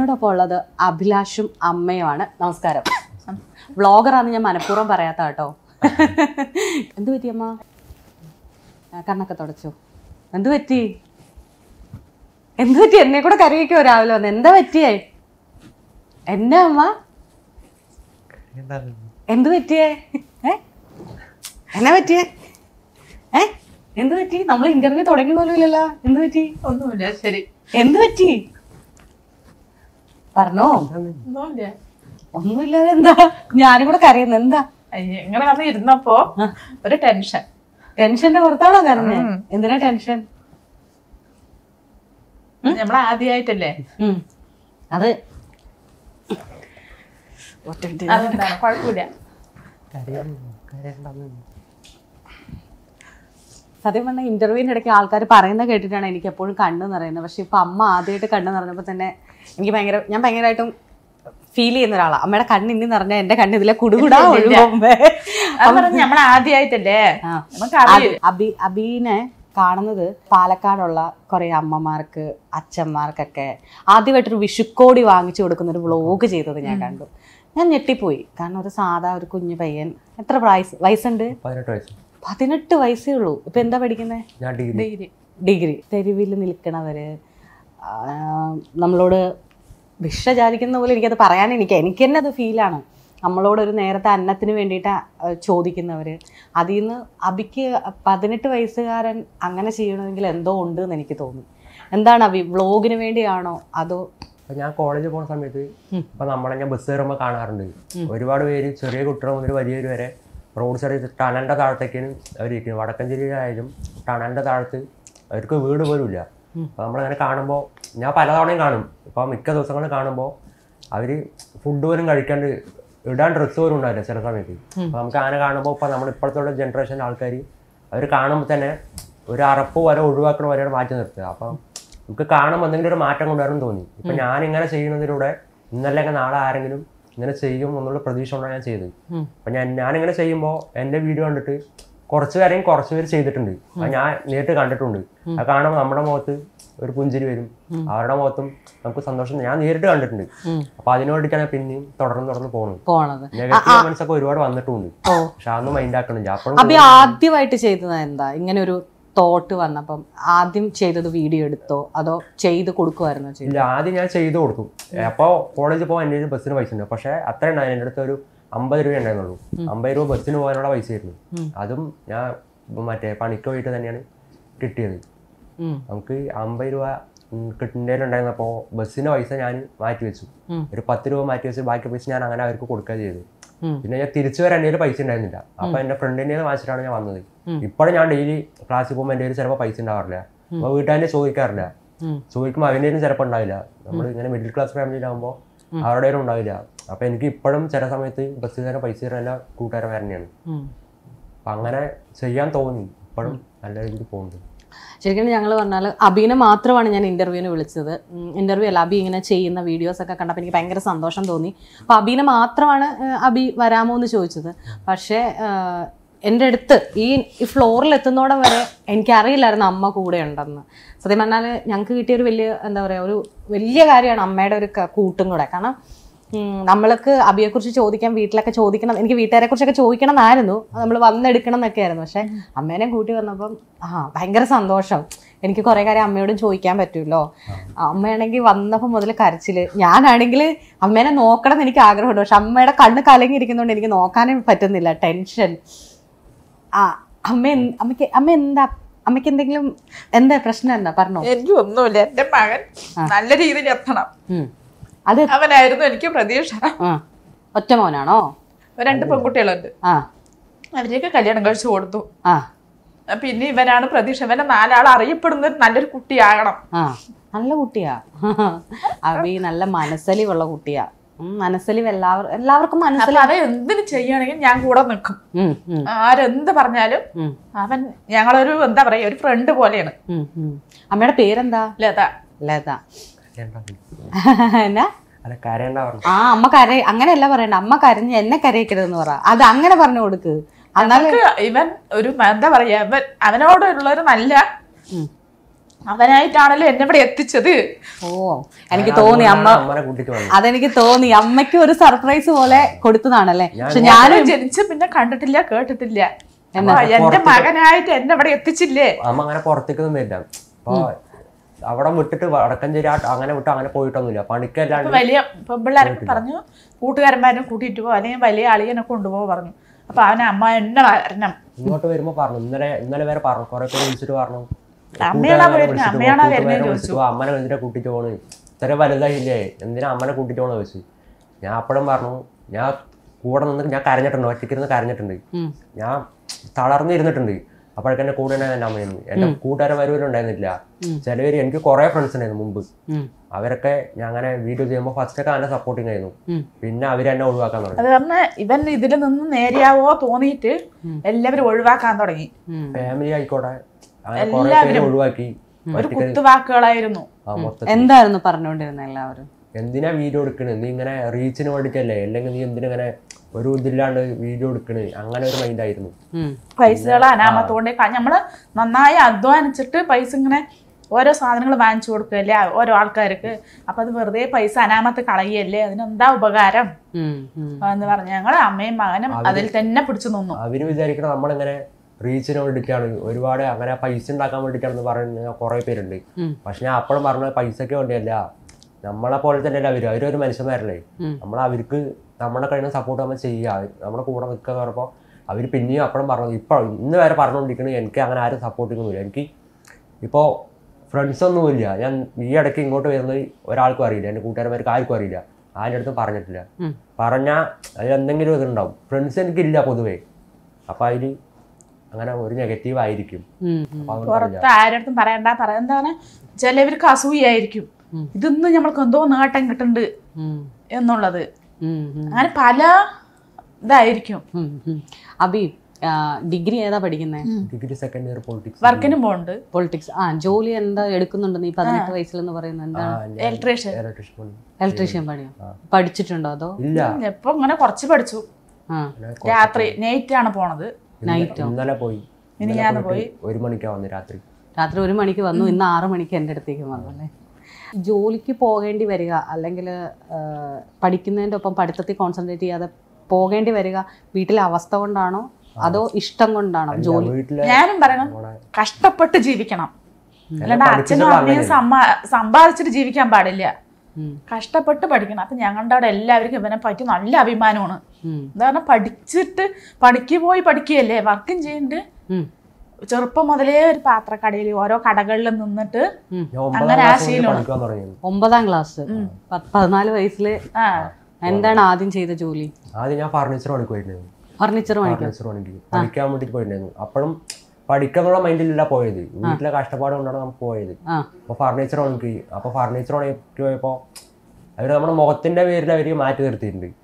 എന്നോടൊപ്പം ഉള്ളത് അഭിലാഷും അമ്മയുമാണ്. നമസ്കാരം. വ്ളോഗറാന്ന് ഞാൻ മനഃപൂർവ്വം പറയാത്ത കേട്ടോ. എന്ത് പറ്റി അമ്മ? കണ്ണൊക്കെ തുടച്ചു. എന്ത് പറ്റി? എന്നെ കൂടെ കറിവയ്ക്കോ രാവിലെ വന്ന്? എന്താ പറ്റിയേ? എന്നാ അമ്മ എന്ത് പറ്റിയേ? എന്നാ പറ്റിയേ? എന്ത് പറ്റി? നമ്മൾ ഇന്റർവ്യൂ തുടങ്ങി പോലും ഇല്ലല്ലോ. എന്ത് പറ്റി? ഒന്നുമില്ല. ശരി, എന്ത് പറ്റി പറഞ്ഞോ. ഒന്നുമില്ലാതെ എന്താ? ഞാനും കൂടെ കരയുന്നു. എന്താ? ഇങ്ങനെ വന്ന് ഇരുന്നപ്പോ ഒരു ടെൻഷൻ. ടെൻഷന്റെ പുറത്താണോ കരഞ്ഞേ? എന്തിനാ ടെൻഷൻ? നമ്മളെ ആദ്യമായിട്ടല്ലേ അത്. കുഴപ്പമില്ല. സത്യം പറഞ്ഞാൽ ഇന്റർവ്യൂവിന്റെ ഇടയ്ക്ക് ആൾക്കാർ പറയുന്നത് കേട്ടിട്ടാണ് എനിക്ക് എപ്പോഴും കണ്ണ് നിറയുന്നത്. പക്ഷെ ഇപ്പൊ അമ്മ ആദ്യമായിട്ട് കണ്ണ് നിറഞ്ഞപ്പോ തന്നെ എനിക്ക് ഞാൻ ഭയങ്കരമായിട്ടും ഫീൽ ചെയ്യുന്ന ഒരാളാണ്. അമ്മയുടെ കണ്ണ് ഇനി നിറഞ്ഞ എന്റെ കണ്ണ് ഇതിലെ കുടുകൂടാ ഒഴുകുമ്പേ. നമ്മൾ ആദ്യമായിട്ടല്ലേ. അബീനെ കാണുന്നത് പാലക്കാടുള്ള കുറെ അമ്മമാർക്ക് അച്ഛന്മാർക്കൊക്കെ ആദ്യമായിട്ടൊരു വിഷുക്കോടി വാങ്ങിച്ചു കൊടുക്കുന്ന ഒരു വ്ളോഗ് ചെയ്തത് ഞാൻ കണ്ടു. ഞാൻ ഞെട്ടിപ്പോയി. കാരണം ഒരു സാധാ ഒരു കുഞ്ഞു പയ്യൻ. എത്ര വയസ്സുണ്ട്? 18 വയസ്സേ ഉള്ളൂ. ഇപ്പൊ എന്താ പഠിക്കുന്നത്? ഡിഗ്രി. തെരുവിൽ നിൽക്കണവര് നമ്മളോട് ഭിക്ഷ ചാരിക്കുന്ന പോലെ എനിക്കത് പറയാൻ എനിക്ക് തന്നെ അത് ഫീലാണ്. നമ്മളോടൊരു നേരത്തെ അന്നത്തിന് വേണ്ടിയിട്ട് ചോദിക്കുന്നവര്. അതിൽ നിന്ന് അബിക്ക് 18 വയസ്സുകാരൻ അങ്ങനെ ചെയ്യണമെങ്കിൽ എന്തോ ഉണ്ട് എന്ന് എനിക്ക് തോന്നി. എന്താണ് അബി, വ്ളോഗിന് വേണ്ടിയാണോ അതോ? ഞാൻ കോളേജിൽ പോകുന്ന സമയത്ത് ഇപ്പൊ നമ്മളെ ബസ് കയറുമ്പോൾ കാണാറുണ്ട് ഒരുപാട് പേര്, ചെറിയ കുട്ടികൾ മുതൽ വലിയവർ വരെ റോഡ് സൈഡിൽ ടണലിന്റെ താഴത്തേക്കാണ് അവരിരിക്കുന്നത്. വടക്കഞ്ചേരിയിലായാലും ടണലിന്റെ താഴത്ത് അവർക്ക് വീട് പോലും ഇല്ല. അപ്പൊ നമ്മളങ്ങനെ കാണുമ്പോൾ ഞാൻ പലതവണയും കാണും. ഇപ്പൊ മിക്ക ദിവസങ്ങളും കാണുമ്പോൾ അവര് ഫുഡ് പോലും കഴിക്കാണ്ട് ഇടാൻ ഡ്രസ്സ് പോലും ഉണ്ടാവില്ല ചില സമയത്ത്. അപ്പൊ നമുക്ക് അങ്ങനെ കാണുമ്പോൾ ഇപ്പൊ നമ്മൾ ഇപ്പോഴത്തെ ജനറേഷൻ്റെ ആൾക്കാർ അവർ കാണുമ്പോൾ തന്നെ ഒരു അറപ്പ് വരെ ഒഴിവാക്കണ വരെയാണ് മാറ്റി നിർത്തുക. അപ്പൊ നമുക്ക് കാണുമ്പോൾ എന്തെങ്കിലും ഒരു മാറ്റം കൊണ്ടുവരണം തോന്നി. ഇപ്പൊ ഞാനിങ്ങനെ ചെയ്യുന്നതിലൂടെ ഇന്നല്ലെങ്കിൽ നാളെ ആരെങ്കിലും ഇങ്ങനെ ചെയ്യും എന്നുള്ള പ്രതീക്ഷ കൊണ്ടാണ് ഞാൻ ചെയ്തത്. അപ്പൊ ഞാനിങ്ങനെ ചെയ്യുമ്പോൾ എൻ്റെ വീഡിയോ കണ്ടിട്ട് കുറച്ച് പേര് ചെയ്തിട്ടുണ്ട്. അത് ഞാൻ നേരിട്ട് കണ്ടിട്ടുണ്ട്. അത് കാണുമ്പോൾ നമ്മുടെ മുഖത്ത് ഒരു പുഞ്ചിരി വരും, അവരുടെ മുഖത്തും നമുക്ക് സന്തോഷം ഞാൻ നേരിട്ട് കണ്ടിട്ടുണ്ട്. അപ്പൊ അതിനു വേണ്ടിയിട്ടാണ് പിന്നെയും തുടർന്ന് പോകുന്നത്. നെഗറ്റീവ് കമന്റ്സ് ഒക്കെ ഒരുപാട് വന്നിട്ടുണ്ട്. പക്ഷെ അതൊന്നും മൈൻഡ് ആക്കണില്ല. അപ്പൊ ആദ്യമായിട്ട് ചെയ്തത് എന്താ? ഇങ്ങനെ ഒരു തോട്ട് വന്നപ്പം ആദ്യം ചെയ്തത് വീഡിയോ എടുത്തോ അതോ ചെയ്ത് കൊടുക്കുമായിരുന്നോ? ഇല്ല, ആദ്യം ഞാൻ ചെയ്ത് കൊടുത്തു. അപ്പോൾ കോളേജിൽ പോകാൻ എൻ്റെ ബസ്സിന് പൈസ ഉണ്ട്. പക്ഷെ അത്ര ഉണ്ടായിരുന്നു, എൻ്റെ അടുത്ത് ഒരു 50 രൂപ ഉണ്ടായിരുന്നുള്ളൂ. 50 രൂപ ബസ്സിന് പോകാനുള്ള പൈസ ആയിരുന്നു. അതും ഞാൻ മറ്റേ പണിക്ക് പോയിട്ട് തന്നെയാണ് കിട്ടിയത്. നമുക്ക് 50 രൂപ കിട്ടേണ്ടതിലുണ്ടായിരുന്നപ്പോൾ ബസ്സിന്റെ പൈസ ഞാൻ മാറ്റി വെച്ചു. ഒരു 10 രൂപ മാറ്റി വെച്ച് ബാക്കി പൈസ ഞാൻ അങ്ങനെ അവർക്ക് കൊടുക്കുക ചെയ്തു. പിന്നെ ഞാൻ തിരിച്ചു വരാൻ എൻ്റെ പൈസ ഉണ്ടായിരുന്നില്ല. അപ്പൊ എന്റെ ഫ്രണ്ടിൻ്റെ വാങ്ങിച്ചിട്ടാണ് ഞാൻ വന്നത്. ഇപ്പോഴും ഞാൻ ഡെയിലി ക്ലാസ്സിൽ പോകുമ്പോൾ എൻ്റെ ചിലപ്പോൾ പൈസ ഉണ്ടാവാറില്ല. അപ്പൊ വീട്ടുകാരെ ചോദിക്കാറില്ല. ചോദിക്കുമ്പോൾ അവൻ്റെ ചിലപ്പോൾ ഉണ്ടാവില്ല. നമ്മൾ ഇങ്ങനെ മിഡിൽ ക്ലാസ് ഫാമിലിയിലാകുമ്പോൾ അവരുടെ ഉണ്ടാവില്ല. അപ്പൊ എനിക്ക് ഇപ്പോഴും ചില സമയത്ത് ബസ്സുകാരൻ പൈസ തരാൻ എല്ലാ കൂട്ടുകാരൻ തന്നെയാണ്. അപ്പൊ അങ്ങനെ ചെയ്യാൻ തോന്നി. ഇപ്പോഴും നല്ല രീതിയിൽ പോകുന്നുണ്ട്. ശരിക്കും ഞങ്ങൾ പറഞ്ഞാൽ അബീനെ മാത്രമാണ് ഞാൻ ഇന്റർവ്യൂവിന് വിളിച്ചത്. ഇന്റർവ്യൂ അല്ല, അബി ഇങ്ങനെ ചെയ്യുന്ന വീഡിയോസൊക്കെ കണ്ടപ്പോൾ എനിക്ക് ഭയങ്കര സന്തോഷം തോന്നി. അപ്പോൾ അബീനെ മാത്രമാണ് അബി വരാമോ എന്ന് ചോദിച്ചത്. പക്ഷേ എൻ്റെ അടുത്ത് ഈ ഫ്ലോറിൽ എത്തുന്നോടം വരെ എനിക്കറിയില്ലായിരുന്നു അമ്മ കൂടെ ഉണ്ടെന്ന്. സത്യം പറഞ്ഞാൽ ഞങ്ങൾക്ക് കിട്ടിയൊരു വലിയ എന്താ പറയുക, ഒരു വലിയ കാര്യമാണ് അമ്മയുടെ ഒരു കൂട്ടും കൂടെ. കാരണം നമ്മൾക്ക് അബിയെക്കുറിച്ച് ചോദിക്കാൻ വീട്ടിലൊക്കെ ചോദിക്കണം, എനിക്ക് വീട്ടുകാരെ കുറിച്ചൊക്കെ ചോദിക്കണം എന്നായിരുന്നു, നമ്മൾ വന്നെടുക്കണം എന്നൊക്കെ ആയിരുന്നു. പക്ഷെ അമ്മേനെ കൂട്ടി വന്നപ്പം ഭയങ്കര സന്തോഷം. എനിക്ക് കുറേ കാര്യം അമ്മയോടും ചോദിക്കാൻ പറ്റുമല്ലോ. അമ്മയാണെങ്കിൽ വന്നപ്പോൾ മുതൽ കരച്ചില്. ഞാനാണെങ്കിൽ അമ്മേനെ നോക്കണം എന്ന് എനിക്ക് ആഗ്രഹമുണ്ട്. പക്ഷെ അമ്മയുടെ കണ്ണ് കലങ്ങിയിരിക്കുന്നതുകൊണ്ട് എനിക്ക് നോക്കാനേ പറ്റുന്നില്ല. ടെൻഷൻ. അമ്മയ്ക്ക് എന്തെങ്കിലും എന്താ പ്രശ്നം? എന്താ പറഞ്ഞോ? എനിക്ക് ഒന്നുമില്ല. എന്റെ മകൻ നല്ല രീതിയിൽ എത്തണം, അത് അവനായിരുന്നു എനിക്ക് പ്രതീക്ഷ. ഒറ്റ മോനാണോ? 2 പെൺകുട്ടികളുണ്ട്. അവരെയൊക്കെ കല്യാണം കഴിച്ചു കൊടുത്തു. പിന്നെ ഇവനാണ് പ്രതീക്ഷ. ഇവനെ 4 ആൾ അറിയപ്പെടുന്ന നല്ലൊരു കുട്ടിയാകണം. നല്ല കുട്ടിയാ അബി, നല്ല മനസ്സലിവുള്ള കുട്ടിയാ. മനസ്സലിവ് എല്ലാവർക്കും മനസ്സിലാതെ എന്തിനു ചെയ്യണമെങ്കിൽ ഞാൻ കൂടെ നിൽക്കും. ആരെന്ത് പറഞ്ഞാലും അവൻ ഞങ്ങളൊരു എന്താ പറയാ, ഒരു ഫ്രണ്ട് പോലെയാണ്. അമ്മയുടെ പേരെന്താ? ലത. എന്നാ? അമ്മ അങ്ങനെയല്ല പറയണ്ട. അമ്മ കരഞ്ഞ് എന്നെ കരയിക്കരുതെന്ന് പറ. അത് അങ്ങനെ പറഞ്ഞു കൊടുക്ക്. ഇവൻ ഒരു എന്താ പറയാ, അവനോടുള്ളൊരു നല്ല അവനായിട്ടാണല്ലോ എന്നെ ഇവിടെ എത്തിച്ചത്. ഓ എനിക്ക് തോന്നി അമ്മ, അതെനിക്ക് തോന്നി അമ്മയ്ക്ക് ഒരു സർപ്രൈസ് പോലെ കൊടുത്തതാണല്ലേ. പക്ഷെ ഞാനും ജനിച്ച് പിന്നെ കണ്ടിട്ടില്ല കേട്ടിട്ടില്ല. എന്റെ മകനായിട്ട് എന്നെ ഇവിടെ എത്തിച്ചില്ലേ. അമ്മ അങ്ങനെ പുറത്തേക്കൊന്നും വരില്ല. അപ്പൊ അവിടെ വിട്ടിട്ട് വടക്കഞ്ചേരി അങ്ങനെ വിട്ട് അങ്ങനെ പോയിട്ടൊന്നുമില്ല. പണിക്കല്ലാണ്ട് വലിയ പെമ്പിള്ളേരൊക്കെ പറഞ്ഞു കൂട്ടുകാരന്മാരെ കൂട്ടിയിട്ട് പോകും, അല്ലെങ്കിൽ വലിയ അളിയനെ കൊണ്ടുപോകും പറഞ്ഞു. അപ്പൊ അവനെ അമ്മ എന്നെ വരണം ഇങ്ങോട്ട് വരുമ്പോ പറഞ്ഞു. ഇന്നലെ വരെ പറഞ്ഞു, കുറെ പേര് വിളിച്ചിട്ട് പറഞ്ഞു അമ്മയാണോ വരുന്നത് ചോദിച്ചു. അമ്മനെ എന്തിനാ കൂട്ടിട്ട് പോണ്, ഇത്ര വലുതായില്ലേ, എന്തിനാ അമ്മനെ കൂട്ടിട്ട് പോണെന്ന് ചോദിച്ചു. ഞാൻ അപ്പോഴും പറഞ്ഞു ഞാൻ കൂടെ നിന്ന് ഞാൻ കരഞ്ഞിട്ടുണ്ട്, ഒറ്റയ്ക്കിരുന്ന് കരഞ്ഞിട്ടുണ്ട്, ഞാൻ തളർന്നിരുന്നിട്ടുണ്ട്. അപ്പോഴൊക്കെ എന്റെ കൂടെ എന്റെ അമ്മയെന്ന്. എന്റെ കൂട്ടുകാരന്മാരും ഉണ്ടായിരുന്നില്ല. ചിലവര് എനിക്ക് കുറെ ഫ്രണ്ട്സ് ഉണ്ടായിരുന്നു മുമ്പ്. അവരൊക്കെ ഞാൻ അങ്ങനെ വീഡിയോ ചെയ്യുമ്പോൾ ഫസ്റ്റ് ഒക്കെ അങ്ങനെ സപ്പോർട്ടിങ് ആയിരുന്നു. പിന്നെ അവരെന്നെ ഒഴിവാക്കാൻ തുടങ്ങി. അത് പറഞ്ഞ ഇവൻ ഇതിൽ നിന്ന് നേരെയാവോ തോന്നിയിട്ട് എല്ലാവരും ഒഴിവാക്കാൻ തുടങ്ങി. ഫാമിലി ആയിക്കോട്ടെ എല്ലാവരും ഒഴിവാക്കി. ഒരു കുത്തുവാക്കുകളായിരുന്നു. എന്തായിരുന്നു പറഞ്ഞുകൊണ്ടിരുന്നത് എല്ലാവരും? എന്തിനാ വീഡിയോ എടുക്കണേ, നീ ഇങ്ങനെ റീച്ചിന് വേണ്ടിട്ടല്ലേ, അല്ലെങ്കിൽ നീ എന്തിനാ ഒരു ഇതില്ലാണ്ട് വീഡിയോ എടുക്കണേ, അങ്ങനെ ഒരു മൈൻഡ് ആയിരുന്നു. പൈസകൾ അനാമത്തോണ്ട് നമ്മള് നന്നായി അധ്വാനിച്ചിട്ട് പൈസ ഇങ്ങനെ ഓരോ സാധനങ്ങൾ വാങ്ങിച്ചു കൊടുക്കല്ലേ ഓരോ ആൾക്കാർക്ക്. അപ്പൊ അത് വെറുതെ പൈസ അനാമത്ത് കളയല്ലേ, അതിനെന്താ ഉപകാരം എന്ന് പറഞ്ഞ ഞങ്ങള് അമ്മയും മകനും അതിൽ തന്നെ പിടിച്ചു നിന്നു. അവര് വിചാരിക്കണം നമ്മളിങ്ങനെ റീച്ചിന് വേണ്ടിയിട്ടാണ്, ഒരുപാട് അങ്ങനെ പൈസ ഉണ്ടാക്കാൻ വേണ്ടിയിട്ടാണെന്ന് പറയുന്ന കുറെ പേരുണ്ട്. പക്ഷെ ഞാൻ അപ്പോഴും പറഞ്ഞത് പൈസക്ക് വേണ്ടിയല്ല, നമ്മളെ പോലെ തന്നെ അവരൊരു മനുഷ്യന്മാരല്ലേ. അവർക്ക് നമ്മുടെ കഴിയുന്ന സപ്പോർട്ട് നമ്മൾ ചെയ്യുക, നമ്മുടെ കൂടെ നിൽക്കുക എന്ന് പറഞ്ഞപ്പോൾ അവർ പിന്നെയും അപ്പോഴും പറഞ്ഞത് ഇപ്പോൾ ഇന്ന് വരെ പറഞ്ഞുകൊണ്ടിരിക്കുന്നത് എനിക്ക് അങ്ങനെ ആരും സപ്പോർട്ടിങ്ങൊന്നുമില്ല. എനിക്ക് ഇപ്പോൾ ഫ്രണ്ട്സൊന്നുമില്ല. ഞാൻ ഈ ഇടയ്ക്ക് ഇങ്ങോട്ട് വരുന്നത് ഒരാൾക്കും അറിയില്ല, എൻ്റെ കൂട്ടുകാരന്മാർക്ക് ആർക്കും അറിയില്ല, ആരുടെ അടുത്തും പറഞ്ഞിട്ടില്ല. പറഞ്ഞാൽ അതിൽ എന്തെങ്കിലും ഇതുണ്ടാവും. ഫ്രണ്ട്സ് എനിക്കില്ല പൊതുവേ. അപ്പം അതിൽ അങ്ങനെ ഒരു നെഗറ്റീവ് ആയിരിക്കും. പുറത്ത് ആരടുത്തും പറയണ്ട. എന്താണ് ചിലവർക്ക് അസൂയായിരിക്കും, ഇതൊന്നും നമ്മൾക്ക് എന്തോ നേട്ടം കിട്ടുന്നുണ്ട് എന്നുള്ളത്. അങ്ങനെ പല ഇതായിരിക്കും. അബി ഡിഗ്രി ഏതാ പഠിക്കുന്നത്? Degree second year politics. വർക്കിനും പോകുന്നുണ്ട്. പൊളിറ്റിക്സ്. ജോലി എന്താ എടുക്കുന്നുണ്ടെന്ന് ഈ 18 വയസ്സിലെന്ന് പറയുന്നത്? എന്താണ്? ഇലക്ട്രീഷ്യൻ പണിയോ? പഠിച്ചിട്ടുണ്ടോ അതോ? ഇല്ല, ഇപ്പൊ ഇങ്ങനെ കുറച്ച് പഠിച്ചു. രാത്രി നൈറ്റ് ആണ് പോണത്. നൈറ്റോ? ഇന്നലെ പോയി, ഞാൻ പോയി 1 മണിക്കാ വന്നു. രാത്രി 1 മണിക്ക് വന്നു. ഇന്ന് 6 മണിക്ക് എൻ്റെ അടുത്തേക്ക് വന്നു അല്ലേ. ജോലിക്ക് പോകേണ്ടി വരിക, അല്ലെങ്കിൽ പഠിക്കുന്നതിൻ്റെ ഒപ്പം പഠിത്തത്തിൽ കോൺസെൻട്രേറ്റ് ചെയ്യാതെ പോകേണ്ടി വരിക വീട്ടിലെ അവസ്ഥ കൊണ്ടാണോ അതോ ഇഷ്ടം കൊണ്ടാണോ? ജോലി ഞാനും പറയണം, കഷ്ടപ്പെട്ട് ജീവിക്കണം. അല്ലാണ്ട് അച്ഛനും അമ്മയും സമ്പാദിച്ചിട്ട് ജീവിക്കാൻ പാടില്ല. കഷ്ടപ്പെട്ട് പഠിക്കണം. അപ്പൊ ഞങ്ങളുടെ അവിടെ എല്ലാവർക്കും ഇവനെ പറ്റി നല്ല അഭിമാനമാണ്. എന്താ പറഞ്ഞാൽ പഠിച്ചിട്ട് പഠിക്കുകയല്ലേ, വർക്കും ചെയ്യുന്നുണ്ട്. ചെറുപ്പം മുതലേ ഒരു പാത്രക്കടയിൽ ഓരോ കടകളിൽ നിന്നിട്ട് അങ്ങനെ ആ ശീലമാണ്. 9ാം ക്ലാസ് 14 വയസ്സില് എന്താണ് ആദ്യം ചെയ്ത ജോലി? ആദ്യം ഞാൻ ഫർണിച്ചർ പണിക്ക് പോയിട്ടുണ്ടായിരുന്നു. ഫർണിച്ചർ പണിക്ക് പഠിക്കാൻ വേണ്ടിട്ട് പോയിട്ടുണ്ടായിരുന്നു. അപ്പോഴും പഠിക്കാന്നുള്ള മൈൻഡിലല്ല പോയത്, വീട്ടിലെ കഷ്ടപ്പാട് കൊണ്ടാണ് നമുക്ക് പോയത്. അപ്പൊ ഫർണിച്ചർ പണിക്ക് പോയപ്പോ അവര് നമ്മുടെ മുഖത്തിന്റെ പേരിൽ അവര് മാറ്റി നിർത്തിയിട്ടുണ്ട്.